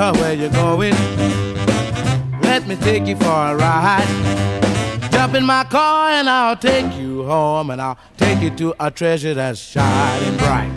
where you going? Let me take you for a ride. Jump in my car and I'll take you home, and I'll take you to a treasure that's shining bright.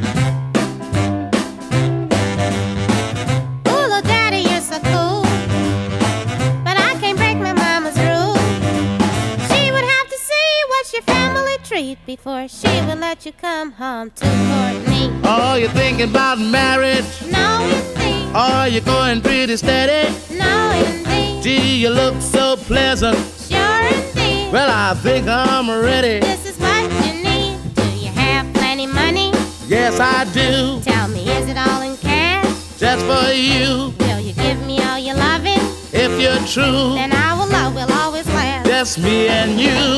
Ooh, little daddy, you're so cool, but I can't break my mama's rule. She would have to see what's your family treat before she would let you come home to Courtney. Oh, you're thinking about marriage? No, indeed. Oh, you're going pretty steady? No, indeed. Gee, you look so pleasant. Sure, indeed. Well, I think I'm ready. This is what you need. Do you have plenty money? Yes, I do. Tell me, is it all in cash? Just for you. Will you give me all your loving? If you're true, Then our love will always last. just me and you.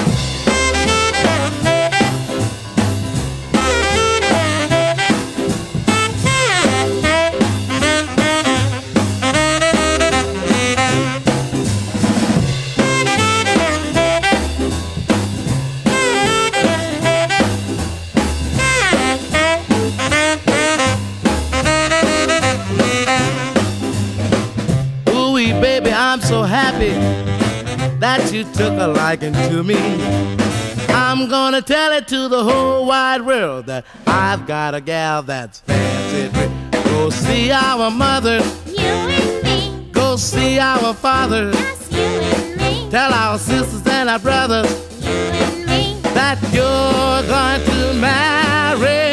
Baby, I'm so happy that you took a liking to me. I'm gonna tell it to the whole wide world that I've got a gal that's fancy free. Go see our mother, You and me. go see our father. Yes, you and me. Tell our sisters and our brothers You and me. that you're going to marry